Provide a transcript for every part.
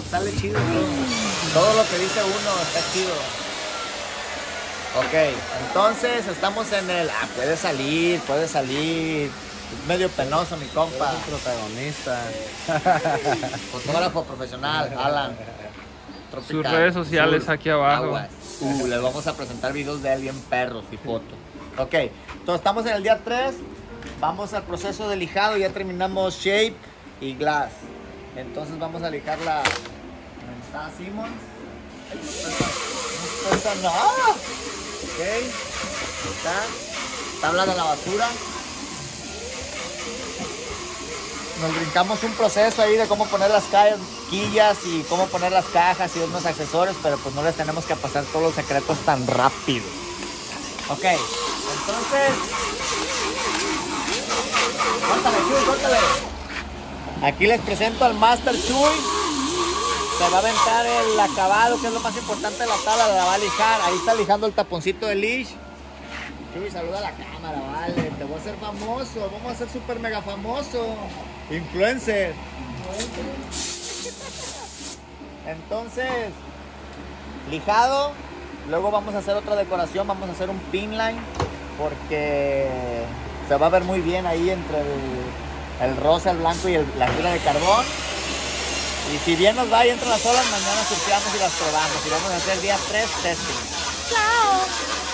sale chido todo. Todo lo que dice uno está chido. Ok, entonces estamos en el... puede salir. Es medio penoso mi compa. Es un protagonista. Fotógrafo profesional, Alan. Tropical. Sus redes sociales Sur, aquí abajo. Aguas. Les vamos a presentar videos de él bien perros y fotos. Ok, entonces estamos en el día 3. Vamos al proceso de lijado. Ya terminamos shape y glass. Entonces vamos a lijar la... ¿Dónde está Simmons? No pesa nada. Ok, está. Tabla de la basura. Nos brincamos un proceso ahí de cómo poner las quillas y cómo poner las cajas y unos accesorios, pero pues no les tenemos que pasar todos los secretos tan rápido. Ok, entonces... Córtale, Chuy, córtale. Aquí les presento al Master Chuy. Se va a aventar el acabado, que es lo más importante de la tabla, la va a lijar. Ahí está lijando el taponcito de leash. Chuy, saluda a la cámara, vale. Te voy a hacer famoso, vamos a ser súper mega famoso. Influencer. Entonces, lijado. Luego vamos a hacer otra decoración, vamos a hacer un pin line. Porque se va a ver muy bien ahí entre el rosa, el blanco y la fibra de carbón. Y si bien nos va y entran las olas, mañana surfeamos y las probamos. Y vamos a hacer día 3 testing. ¡Chao!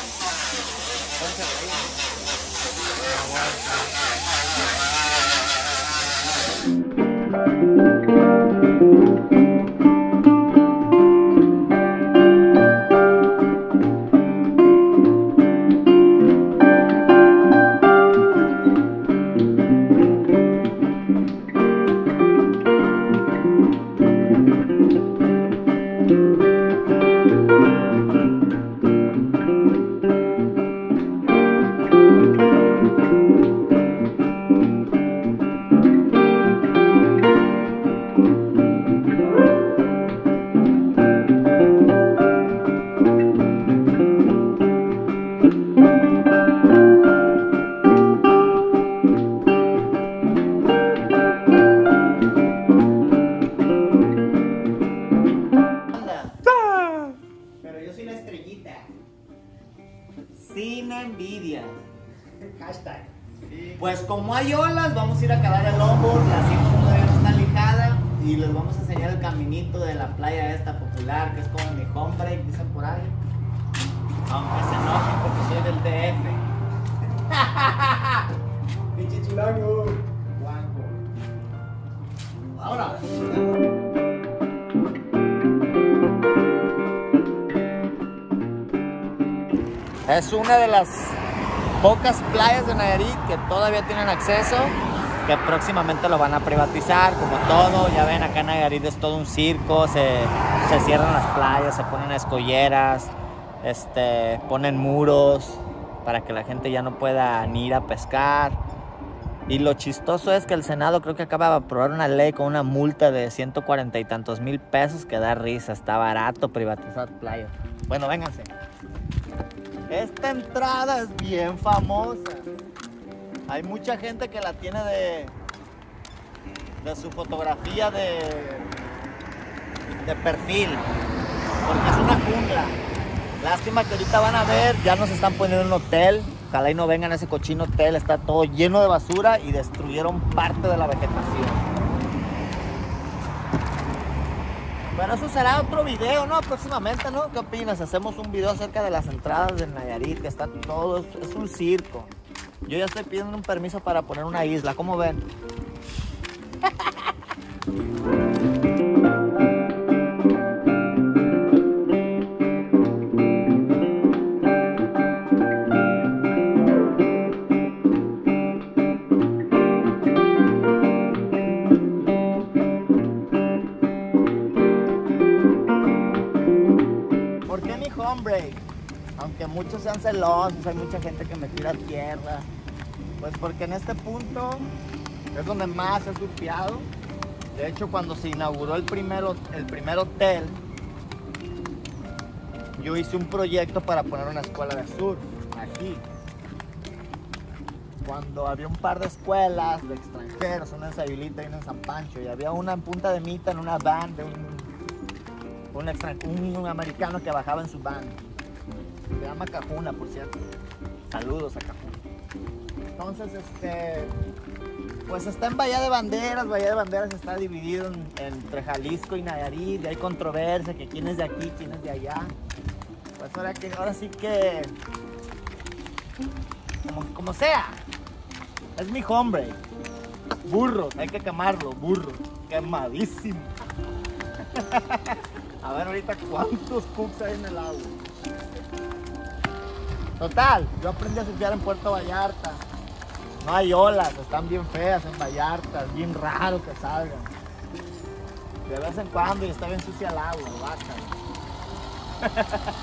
Sin envidia. Hashtag. Pues como hay olas, vamos a ir a acabar el longboard. La cima todavía no está lijada. Y les vamos a enseñar el caminito de la playa esta popular, que es como mi home break, dicen por ahí. Aunque se enojen porque soy del DF. Pinche chilango. Guango. Ahora. Es una de las pocas playas de Nayarit que todavía tienen acceso, que próximamente lo van a privatizar, como todo. Ya ven, acá en Nayarit es todo un circo, se cierran las playas, se ponen escolleras, ponen muros para que la gente ya no pueda ni ir a pescar. Y lo chistoso es que el Senado creo que acaba de aprobar una ley con una multa de 140 y tantos mil pesos, que da risa, está barato privatizar playas. Bueno, vénganse. Esta entrada es bien famosa. Hay mucha gente que la tiene de su fotografía de perfil, porque es una jungla. Lástima que ahorita van a ver, ya nos están poniendo un hotel. Ojalá y no vengan a ese cochino hotel, está todo lleno de basura y destruyeron parte de la vegetación. Bueno, eso será otro video, ¿no? Próximamente, ¿no? ¿Qué opinas? Hacemos un video acerca de las entradas de Nayarit, que está todo, es un circo. Yo ya estoy pidiendo un permiso para poner una isla, ¿cómo ven? Break. Aunque muchos sean celosos, hay mucha gente que me tira tierra, pues porque en este punto es donde más he surfeado. De hecho, cuando se inauguró el primer hotel, yo hice un proyecto para poner una escuela de surf aquí. Cuando había un par de escuelas de extranjeros, una en Sayulita y una en San Pancho, y había una en Punta de Mita, en una van de un americano que bajaba en su van. Se llama Cajuna, por cierto. Saludos a Cajuna. Entonces, pues está en Bahía de Banderas. Bahía de Banderas está dividido entre Jalisco y Nayarit. Y hay controversia, que quién es de aquí, quién es de allá. Pues ahora sí que, como sea, es mi hombre. Burro, hay que quemarlo, burro. Quemadísimo. A ver ahorita cuántos cooks hay en el agua. Total, yo aprendí a surfear en Puerto Vallarta. No hay olas, están bien feas en Vallarta, es bien raro que salgan. De vez en cuando y está bien sucia el agua, baja.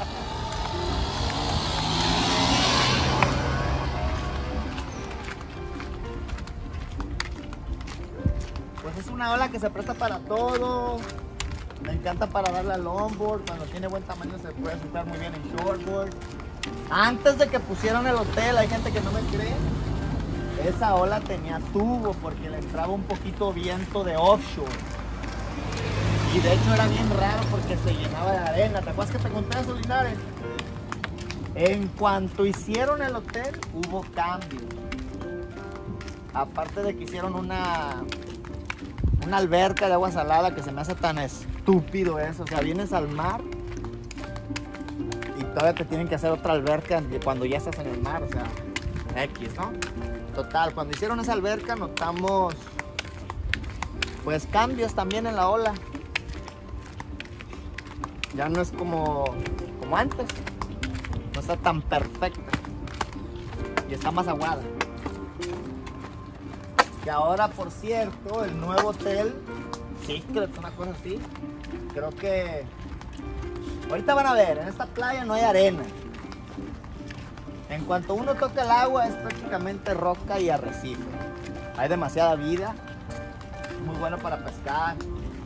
Pues es una ola que se presta para todo. Me encanta para darle al longboard. Cuando tiene buen tamaño se puede surfear muy bien en shortboard. Antes de que pusieron el hotel, hay gente que no me cree, esa ola tenía tubo porque le entraba un poquito viento de offshore. Y de hecho era bien raro porque se llenaba de arena. ¿Te acuerdas que te conté eso, Linares? En cuanto hicieron el hotel, hubo cambios. Aparte de que hicieron una alberca de agua salada, que se me hace tan estúpido eso. O sea, vienes al mar y todavía te tienen que hacer otra alberca cuando ya estás en el mar. O sea, X, ¿no? Total, cuando hicieron esa alberca notamos pues cambios también en la ola. Ya no es como antes. No está tan perfecta. Y está más aguada. Y ahora, por cierto, el nuevo hotel, Secret, una cosa así, creo que ahorita van a ver, en esta playa no hay arena. En cuanto uno toca el agua es prácticamente roca y arrecife. Hay demasiada vida, muy bueno para pescar.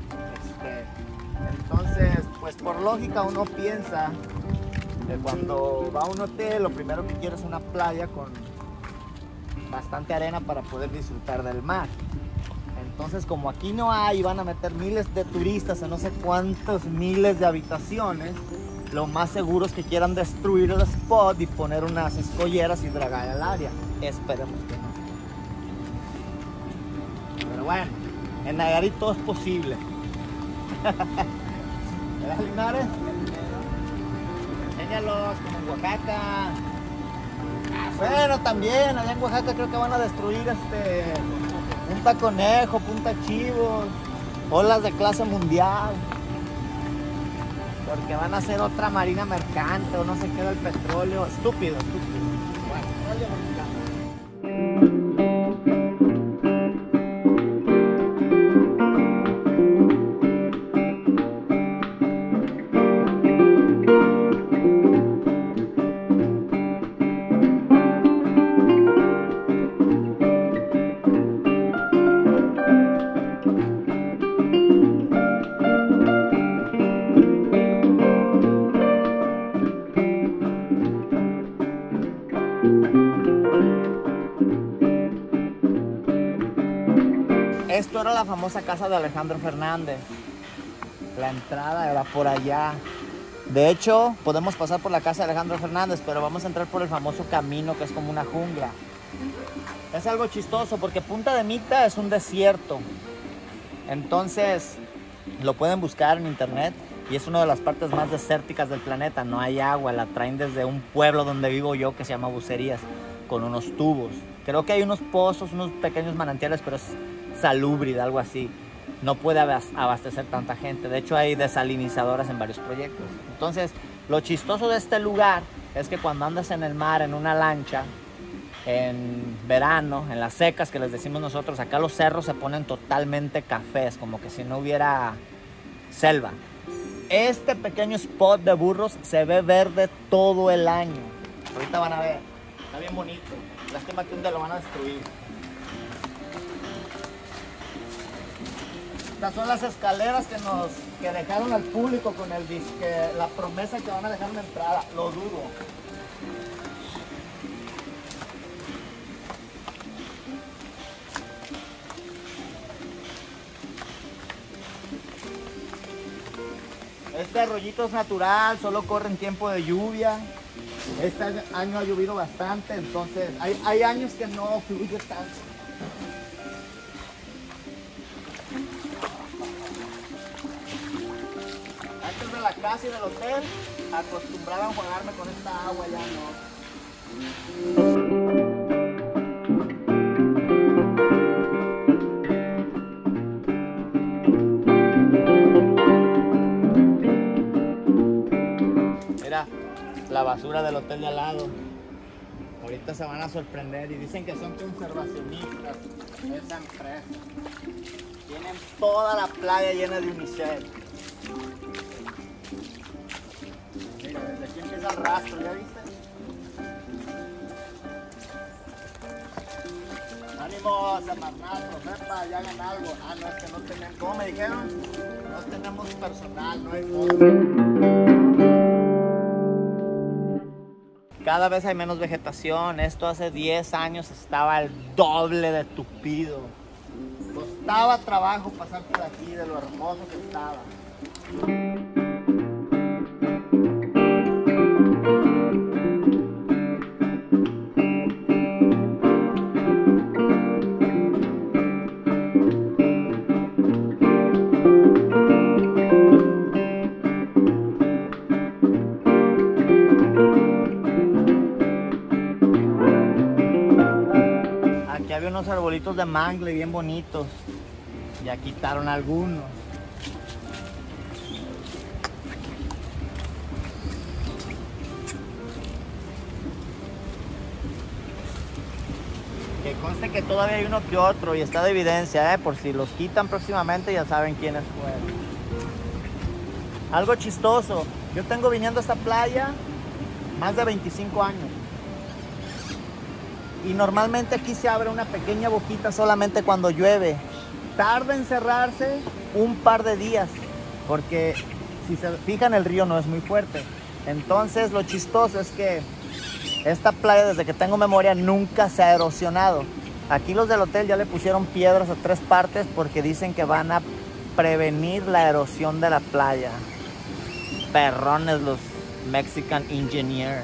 Entonces, pues por lógica uno piensa que cuando va a un hotel lo primero que quiere es una playa con bastante arena para poder disfrutar del mar. Entonces, como aquí no hay, van a meter miles de turistas en no sé cuántos miles de habitaciones, lo más seguro es que quieran destruir el spot y poner unas escolleras y dragar al área. Esperemos que no. Pero bueno, en Nayarit todo es posible. ¿Verdad, Linares? Enséñalos, como en Oaxaca. Bueno, también allá en Oaxaca creo que van a destruir Punta Conejo, Punta Chivos, olas de clase mundial. Porque van a hacer otra marina mercante o no sé qué del petróleo. Estúpido, estúpido. Bueno, esto era la famosa casa de Alejandro Fernández. La entrada era por allá. De hecho, podemos pasar por la casa de Alejandro Fernández, pero vamos a entrar por el famoso camino que es como una jungla. Es algo chistoso porque Punta de Mita es un desierto. Entonces, lo pueden buscar en internet y es una de las partes más desérticas del planeta. No hay agua, la traen desde un pueblo donde vivo yo que se llama Bucerías, con unos tubos. Creo que hay unos pozos, unos pequeños manantiales, pero es salúbrida, algo así. No puede abastecer tanta gente. De hecho, hay desalinizadoras en varios proyectos. Entonces, lo chistoso de este lugar es que cuando andas en el mar, en una lancha, en verano, en las secas que les decimos nosotros, acá los cerros se ponen totalmente cafés, como que si no hubiera selva. Este pequeño spot de burros se ve verde todo el año. Ahorita van a ver. Está bien bonito. Lástima que un día lo van a destruir. Estas son las escaleras que dejaron al público con la promesa que van a dejar una entrada. Lo dudo. Este arroyito es natural, solo corre en tiempo de lluvia. Este año ha llovido bastante, entonces hay años que no fluye tanto. Antes de la casa y del hotel, acostumbraban a jugarme con esta agua, ya no. Mira, la basura del hotel de al lado. Ahorita se van a sorprender y dicen que son conservacionistas esa empresa. Tienen toda la playa llena de unicel. Mira, desde aquí empieza el rastro, ¿ya viste? Ánimo, Samarnato, sepa, ya hagan algo. Ah, no, es que no tenemos, ¿cómo me dijeron? No tenemos personal, no hay foto. Cada vez hay menos vegetación. Esto hace 10 años estaba el doble de tupido. Costaba trabajo pasar por aquí de lo hermoso que estaba. Aquí había unos arbolitos de mangle bien bonitos. Ya quitaron algunos. Que conste que todavía hay uno que otro y está de evidencia, por si los quitan próximamente ya saben quiénes fueron. Algo chistoso, yo tengo viniendo a esta playa más de 25 años. Y normalmente aquí se abre una pequeña boquita solamente cuando llueve. Tarda en cerrarse un par de días, porque si se fijan el río no es muy fuerte. Entonces lo chistoso es que esta playa desde que tengo memoria nunca se ha erosionado. Aquí los del hotel ya le pusieron piedras a 3 partes porque dicen que van a prevenir la erosión de la playa. Perrones los Mexican Engineer.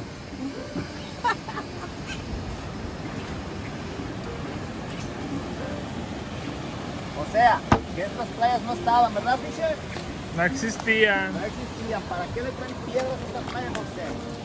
O sea, que estas playas no estaban, ¿verdad, Fisher? No existían. No existían. ¿Para qué le traen piedras a estas playas a usted?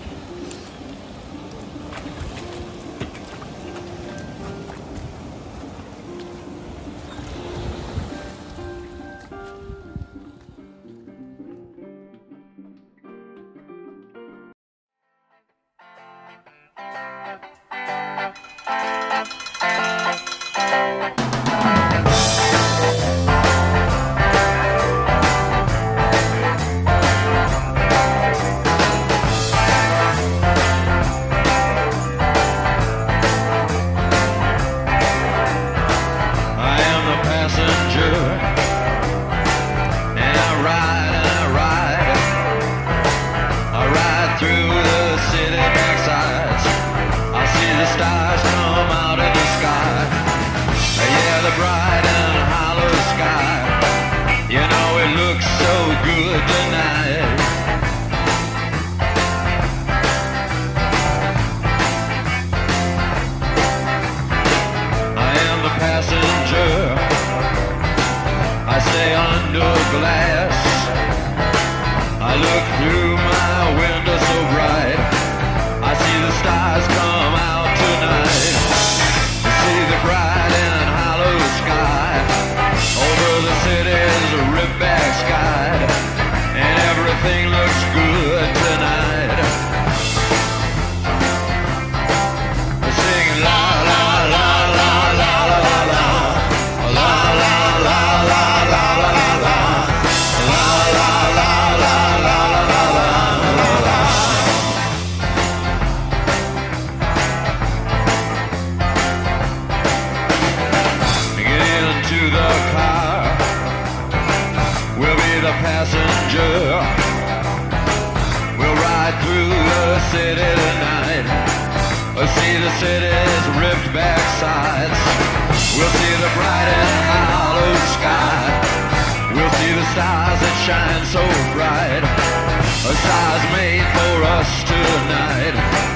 We'll see the bright and hollow sky. We'll see the stars that shine so bright, stars made for us tonight.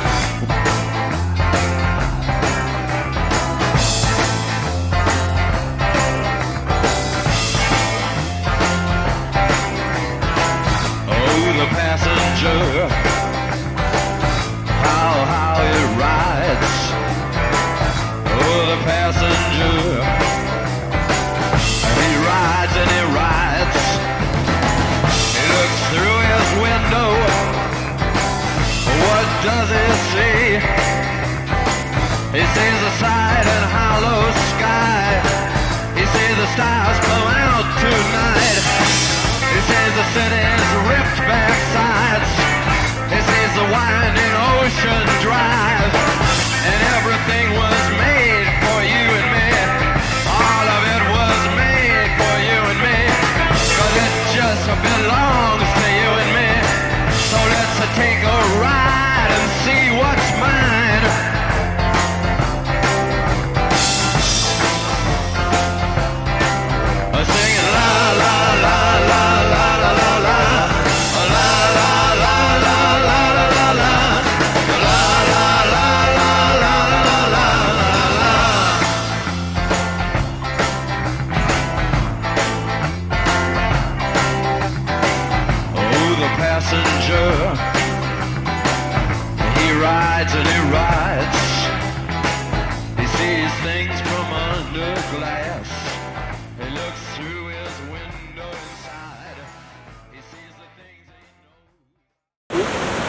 The passenger, how it rides. Oh, the passenger, he rides and he rides. He looks through his window. What does he see? He sees the side and hollow sky. He sees the stars come out tonight. He sees the city's ripped back sides. He sees the winding ocean drive. And everything was made for you and me. All of it was made for you and me. 'Cause it just belongs to you and me. So let's take a ride and see what's mine. Singing la la la la la la la la la la la la la la la passenger, he rides and he rides. He sees things from under glass. He looks through his window inside. He sees the things he knows.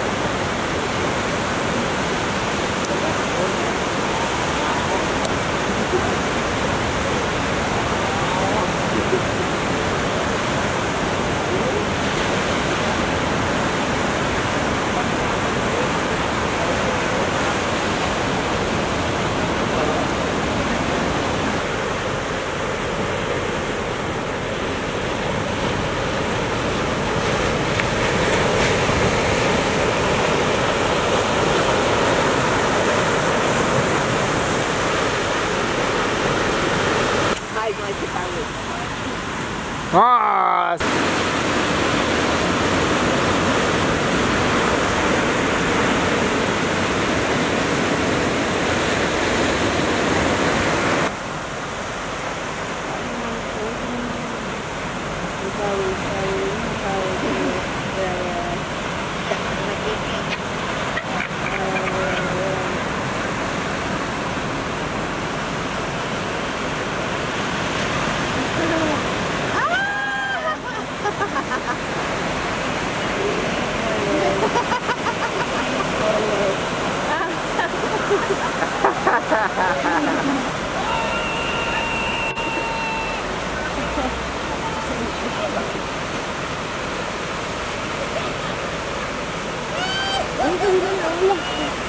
Ah! Ay,